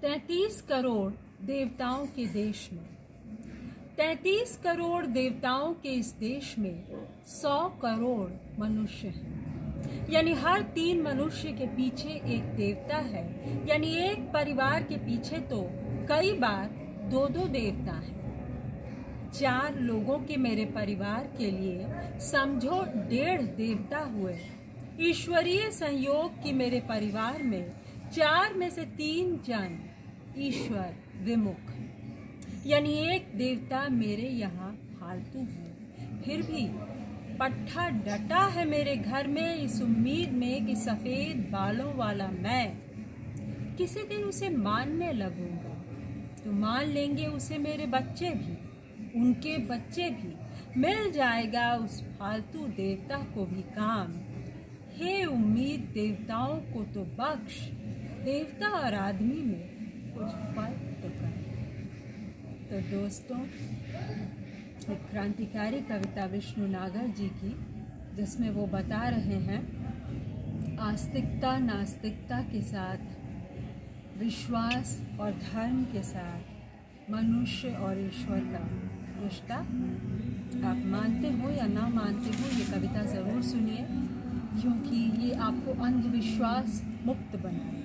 33 करोड़ देवताओं के देश में, 33 करोड़ देवताओं के इस देश में 100 करोड़ मनुष्य हैं। यानी हर 3 मनुष्य के पीछे एक देवता है। यानी एक परिवार के पीछे तो कई बार 2-2 देवता हैं। 4 लोगों के मेरे परिवार के लिए समझो 1.5 देवता हुए। ईश्वरीय संयोग की मेरे परिवार में 4 में से 3 जन ईश्वर विमुख, यानी एक देवता मेरे यहाँ फालतू है। फिर भी पट्टा डटा है मेरे घर में इस उम्मीद में कि सफेद बालों वाला मैं किसी दिन उसे मानने लगूंगा तो मान लेंगे उसे मेरे बच्चे भी, उनके बच्चे भी। मिल जाएगा उस फालतू देवता को भी काम। हे उम्मीद देवताओं को तो बख्श, देवता और आदमी में कुछ फर्क तो कर। तो दोस्तों, एक क्रांतिकारी कविता विष्णु नागर जी की, जिसमें वो बता रहे हैं आस्तिकता नास्तिकता के साथ, विश्वास और धर्म के साथ मनुष्य और ईश्वर का रिश्ता। आप मानते हो या ना मानते हो, ये कविता ज़रूर सुनिए, क्योंकि ये आपको अंधविश्वास मुक्त बनाए।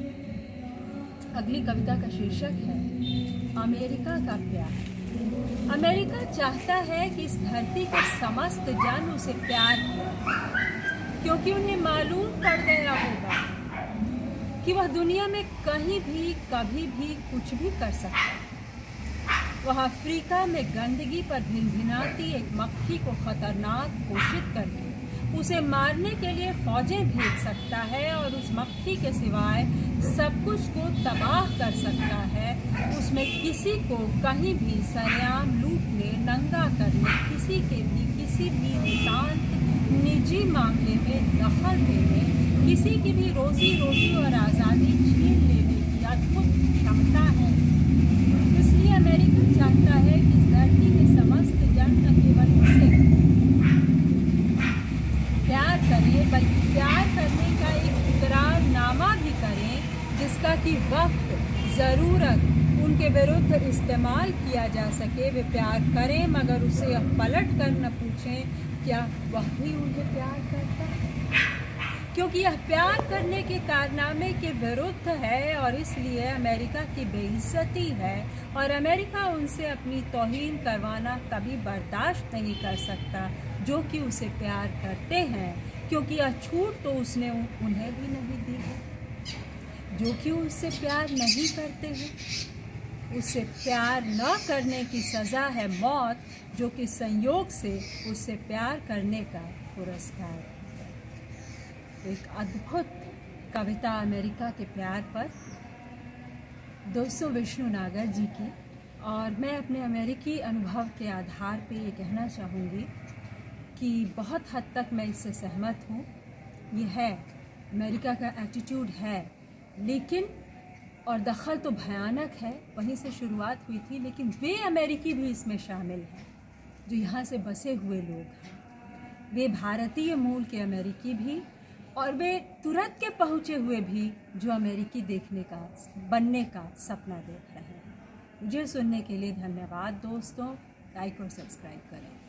अगली कविता का शीर्षक है अमेरिका का प्यार। अमेरिका चाहता है कि इस धरती के समस्त जन उसे प्यार करें, क्योंकि उन्हें मालूम पड़ गया होगा कि वह दुनिया में कहीं भी कभी भी कुछ भी कर सकता है। वह अफ्रीका में गंदगी पर भिनभिनाती एक मक्खी को खतरनाक घोषित करके उसे मारने के लिए फौजें भेज सकता है और उस मक्खी के सिवाय सब कुछ को तबाह कर सकता है। उसमें किसी को कहीं भी सरेआम लूटने, नंगा करने, किसी भी नितांत निजी मामले में दखल देने, किसी की भी रोजी रोटी और आज़ादी छीन लेने की अद्भुत क्षमता है। इसलिए अमेरिका चाहता है कि इस धरती के समस्त जन न केवल उसे प्यार करें, बल्कि प्यार करने का एक इकरारनामा भी करें, जिसका कि वक्त ज़रूरत उनके विरुद्ध इस्तेमाल किया जा सके। वे प्यार करें मगर उसे पलट कर न पूछें क्या वह भी उन्हें प्यार करता है, क्योंकि यह प्यार करने के कारनामे के विरुद्ध है और इसलिए अमेरिका की बेइज्जती है और अमेरिका उनसे अपनी तौहीन करवाना कभी बर्दाश्त नहीं कर सकता, जो कि उसे प्यार करते हैं, क्योंकि यह छूट तो उसने उन्हें भी नहीं दी है। जो कि उससे प्यार नहीं करते हैं, उससे प्यार न करने की सज़ा है मौत, जो कि संयोग से उससे प्यार करने का पुरस्कार है। एक अद्भुत कविता अमेरिका के प्यार पर दोस्तों विष्णु नागर जी की, और मैं अपने अमेरिकी अनुभव के आधार पे ये कहना चाहूँगी कि बहुत हद तक मैं इससे सहमत हूँ। ये है, अमेरिका का एटीट्यूड है, लेकिन और दखल तो भयानक है, वहीं से शुरुआत हुई थी, लेकिन वे अमेरिकी भी इसमें शामिल हैं जो यहाँ से बसे हुए लोग हैं। वे भारतीय मूल के अमेरिकी भी, और वे तुरंत के पहुँचे हुए भी जो अमेरिकी बनने का सपना देख रहे हैं। मुझे सुनने के लिए धन्यवाद दोस्तों। लाइक और सब्सक्राइब करें।